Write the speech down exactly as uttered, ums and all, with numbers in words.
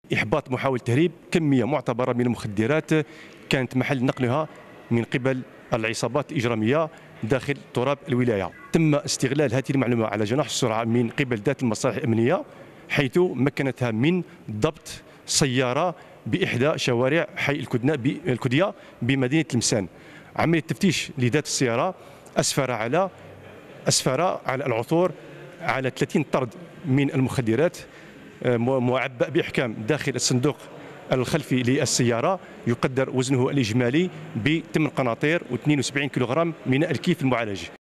إحباط محاولة تهريب كمية معتبرة من المخدرات كانت محل نقلها من قبل العصابات الإجرامية داخل تراب الولاية. تم استغلال هذه المعلومة على جناح السرعة من قبل ذات المصالح الأمنية، حيث مكنتها من ضبط سيارة بإحدى شوارع حي الكدية بمدينة تلمسان. عملية التفتيش لذات السيارة أسفر على أسفر على العثور على ثلاثين طرد من المخدرات معبأ بإحكام داخل الصندوق الخلفي للسيارة، يقدر وزنه الإجمالي ب ثمان قناطير و اثنين وسبعين كيلوغرام من الكيف المعالج.